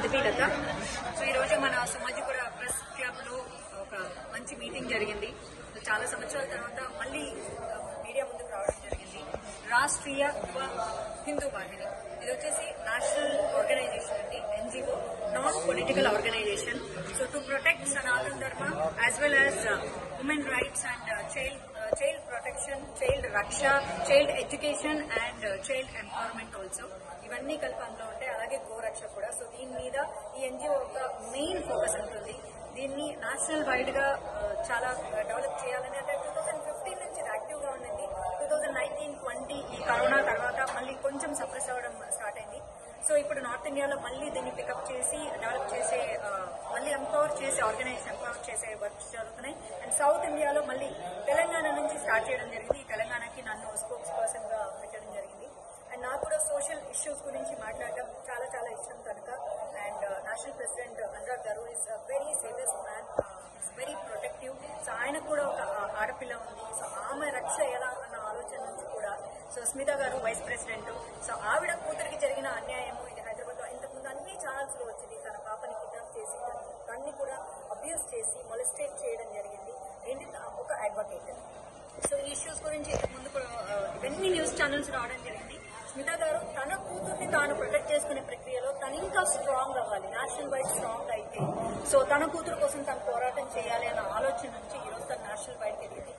Madhavilatha. So ఈ రోజు మన సమాజిపుర ప్రెస్ క్లబ్ లో ఒక మంచి మీటింగ్ జరిగింది. చాలా సంవత్సరాల తర్వాత మళ్ళీ మీడియా ముందుకు రావడం జరిగింది. రాష్ట్రీయ యువ హిందూ వాహిని ఇది వచ్చేసి నేషనల్ ఆర్గనైజేషన్ అండి, NGO, non political organization. So to protect Sanatana Dharma as well as women rights and child protection, child రక్ష, child education and child empowerment also, ఇవన్నీ కలిపి అందులో ఉంటాయి. అలాగే గోరక్ష కూడా. సో దీని మీద ఈ ఎన్జిఓ ఒక మెయిన్ ఫోకస్ ఉంటుంది. దీన్ని నేషనల్ వైడ్ గా చాలా డెవలప్ చేయాలని, అంటే 2015 నుంచి యాక్టివ్ గా ఉండింది. 2019-20 ఈ కరోనా తర్వాత మళ్ళీ కొంచెం సప్రెస్ అవ్వడం స్టార్ట్ అయింది. సో ఇప్పుడు నార్త్ ఇండియాలో మళ్ళీ దీన్ని పికప్ చేసి డెవలప్ చేసే, మళ్ళీ ఎంపవర్ చేసే ఆర్గనైజేషన్, ఎంపవర్ చేసే వర్క్స్ జరుగుతున్నాయి. అండ్ సౌత్ ఇండియాలో మళ్ళీ తెలంగాణ నుంచి స్టార్ట్ చేయడం జరిగింది. ఈ తెలంగాణకి నన్ను స్పోక్స్ పర్సన్ గా పెట్టడం జరిగింది. అండ్ నాకు కూడా సోషల్ ఇష్యూస్ గురించి మాట్లాడడం చాలా చాలా ఇష్టం కనుక, అండ్ నేషనల్ ప్రెసిడెంట్ అనురాగ్ గారు is very saviour man, very protective. So ఆయన కూడా ఒక ఆడపిల్ల ఉంది. సో ఆమె రక్ష ఎలా అన్న ఆలోచన నుంచి కూడా, సో స్మిత గారు వైస్ ప్రెసిడెంట్, సో ఆవిడ కూతురికి జరిగిన అన్యాయము ఇది హైదరాబాద్ లో ఇంతకుముందు అన్ని ఛానల్స్ లో వచ్చింది. తన పాపని కిడ్నాప్ చేసి తన్ని కూడా అబ్యూస్ చేసి మొలెస్టేట్ చేయడం జరిగింది. ఏంటి ఒక అడ్వకేట్. సో ఈ ఇష్యూస్ గురించి ఇంతకుముందు కూడా ఇవన్నీ న్యూస్ ఛానల్స్ రావడం జరిగింది. స్మిత గారు తన కూతుర్ని తాను ప్రొటెక్ట్ చేసుకునే ప్రక్రియలో తను ఇంకా స్ట్రాంగ్ అవ్వాలి, నేషనల్ వైడ్ స్ట్రాంగ్ అయితే, సో తన కూతురు కోసం తను పోరాటం చేయాలి అన్న ఆలోచన నుంచి ఈరోజు తను నేషనల్ వైడ్ ఎదిగింది.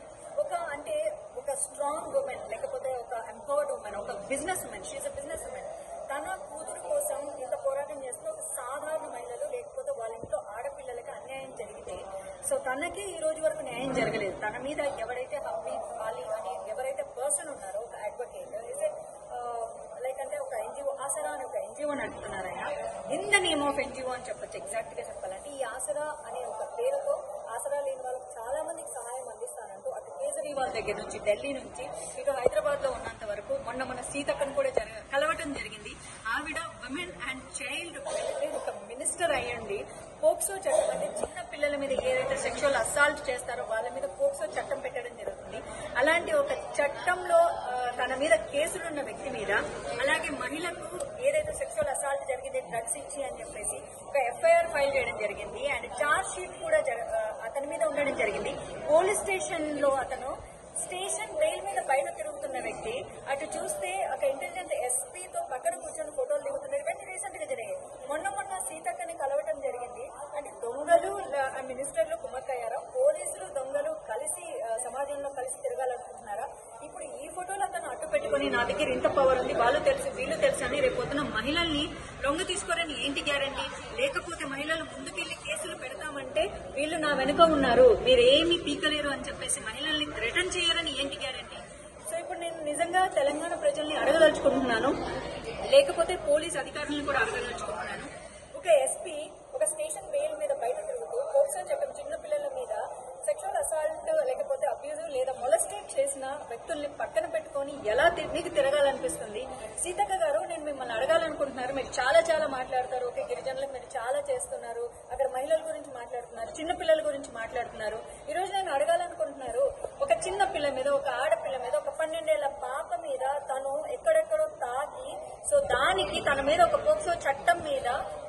ఒక స్ట్రాంగ్ ఉమెన్, లేకపోతే ఒక ఎంపవర్డ్ ఉమెన్, ఒక business women, she a business women. తన కూతురు కోసం ఇంత పోరాటం చేస్తూ ఒక సాధారణ మహిళలు, లేకపోతే వాళ్ళ ఇంట్లో ఆడపిల్లలకి అన్యాయం జరిగితే, సో తనకి ఈ రోజు వరకు న్యాయం జరగలేదు. తన మీద ఎవరైతే హబీబ్ అలీ అనే ఎవరైతే పర్సన్ ఉన్నారో, ఒక అడ్వకేట్, లైక్ అంటే ఒక ఎన్జిఓ, ఆసరా అని ఒక ఎన్జిఓ నడుపుతున్నారు ఆయన. In the name of NGO అని చెప్పొచ్చు. ఎగ్జాక్ట్ గా చెప్పాలంటే ఈ ఆసరా అనే ఒక పేరుతో ఆసరా లేని వాళ్ళకి చాలా మందికి సహాయం అందిస్తానంటూ అటు కేజ్రీవాల్ దగ్గర నుంచి, ఢిల్లీ నుంచి ఇటు హైదరాబాద్ లో ఉన్నంత వరకు మొన్న మన సీతక్కను కూడా కలవటం జరిగింది. ఆవిడ విమెన్ అండ్ చైల్డ్ ఒక మినిస్టర్ అయ్యండి పోక్సో చట్టం, అంటే చిన్న పిల్లల మీద ఏదైతే సెక్షువల్ అసాల్ట్ చేస్తారో వాళ్ళ మీద పోక్సో చట్టం పెట్టడం జరుగుతుంది. అలాంటి ఒక చట్టంలో తన మీద కేసులున్న వ్యక్తి మీద, అలాగే మహిళకు ఏదైతే సెక్షువల్ అసాల్ట్ జరిగింది డ్రగ్స్ ఇచ్చి అని చెప్పేసి ఒక ఎఫ్ఐఆర్ ఫైల్ చేయడం జరిగింది. అండ్ చార్జ్ షీట్ కూడా అతని మీద ఉండడం జరిగింది. పోలీస్ స్టేషన్ లో అతను స్టేషన్ బెయిల్ మీద బయట తిరుగుతున్న వ్యక్తి, అటు చూస్తే ఒక ఇంటెలిజెంట్ ఎస్పీతో పక్కన కూర్చొని ఫోటోలు దిగుతున్నారు. ఇవన్నీ రీసెంట్ గా జరిగాయి. మొన్న సీతక్కని కలవటం జరిగింది. అంటే దొంగలు మినిస్టర్లు కుమ్మక్కయ్యారా, పోలీసులు దొంగలు కలిసి సమాజంలో కలిసి తిరగాలనుకుంటున్నారా? ఇప్పుడు ఈ ఫోటోలు అతను అడ్డు పెట్టుకుని నా దగ్గర ఇంత పవర్ ఉంది, వాళ్ళు తెలుసు వీళ్ళు తెలుసు అని రేపొద్దున మహిళల్ని లొంగ తీసుకోరని ఏంటి గ్యారంటీ? లేకపోతే మహిళలు ముందుకెళ్లి కేసులు పెడతామంటే వీళ్ళు నా వెనుక ఉన్నారు, మీరేమీ పీకలేరు అని చెప్పేసి మహిళల్ని రిటర్న్ చేయరని ఏంటి గ్యారంటీ? సో ఇప్పుడు నేను నిజంగా తెలంగాణ ప్రజల్ని అడగదలుచుకుంటున్నాను, లేకపోతే పోలీస్ అధికారులను కూడా అడగదలుచుకుంటున్నాను. ఒక ఎస్పీ ఒక స్టేషన్ బెయిల్ మీద బయట తిరుగుతూ పోక్సో చట్టం చిన్న పిల్లల మీద సెక్షువల్ అసాల్ట్ లేకపోతే అబ్యూజ్ లేదా మొలెస్టేట్ చేసిన వ్యక్తుల్ని పక్కన పెట్టుకుని ఎలా మీకు తిరగాలనిపిస్తుంది? సీతక్క గారు, నేను మిమ్మల్ని అడగాలనుకుంటున్నారు. మీరు చాలా చాలా మాట్లాడతారు. ఓకే, గిరిజనులకు మీరు చాలా చేస్తున్నారు, అక్కడ మహిళల గురించి మాట్లాడుతున్నారు, చిన్న పిల్లల గురించి మాట్లాడుతున్నారు. ఈ రోజు నేను అడగాలనుకుంటున్నారు, ఒక చిన్న పిల్ల మీద, ఒక ఆడపిల్ల మీద, ఒక 12 ఏళ్ల పాప మీద తను ఎక్కడెక్కడో తాగి, సో దానికి తన మీద ఒక పోక్సో చట్టం మీద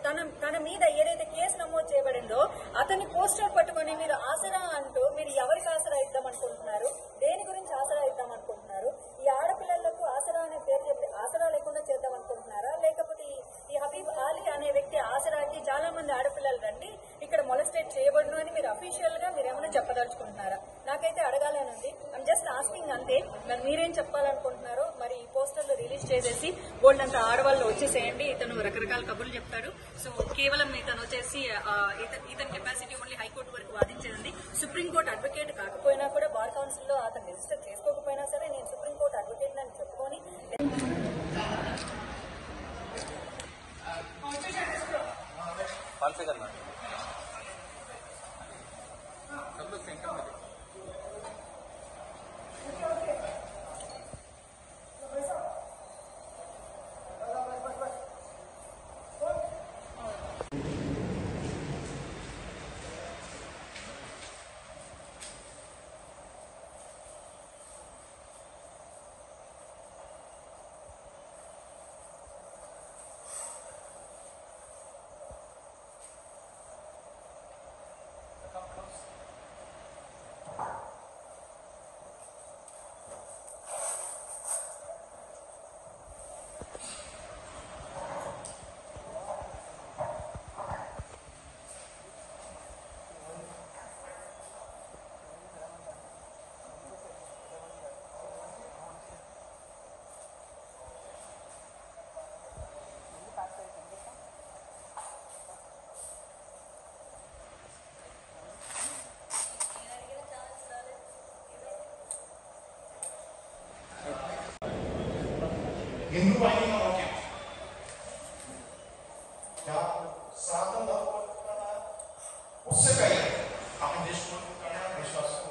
తన మీద ఏదైతే కేసు నమోదు చేయబడిందో అతన్ని పోస్టర్ పట్టుకుని మీరు ఆసరా అంటూ మీరు ఎవరికి ఆసరా ఇద్దాం అనుకుంటున్నారు? దేని గురించి ఆసరా ఇద్దాం అనుకుంటున్నారు? ఈ ఆడపిల్లలకు ఆసరా అనే పేరు చెప్పి ఆసరా లేకుండా చేద్దాం అనుకుంటున్నారా? లేకపోతే ఈ హబీబ్ అలీ అనే వ్యక్తి ఆసరాకి చాలా మంది ఆడపిల్లలు రండి ఇక్కడ మొలెస్టేట్ చేయబడును అని మీరు అఫీషియల్ గా మీరేమైనా చెప్పదలుచుకుంటున్నారా? నాకైతే అడగాలని ఉంది. ఐమ్ జస్ట్ ఆస్కింగ్ అంతే. మరి మీరేం చెప్పాలనుకుంటున్నారో మరి ఈ పోస్టర్లు రిలీజ్ చేసేసి బోల్డ్ అంతా ఆడవాళ్ళు వచ్చేసేయండి. ఇతను రకరకాల కబుర్లు చెప్తాడు. సో కేవలం ఇతను వచ్చేసి ఇతని కెపాసిటీ ఓన్లీ హైకోర్టు వరకు వాదించేది. సుప్రీంకోర్టు అడ్వకేట్ కాకపోయినా కూడా, బార్ కౌన్సిల్ లో అతను రిజిస్టర్ చేసుకోకపోయినా సరే, నేను సుప్రీంకోర్టు అడ్వకేట్ అని చెప్పుకొని क्या साधन उससे पहले अपने देश को विश्वास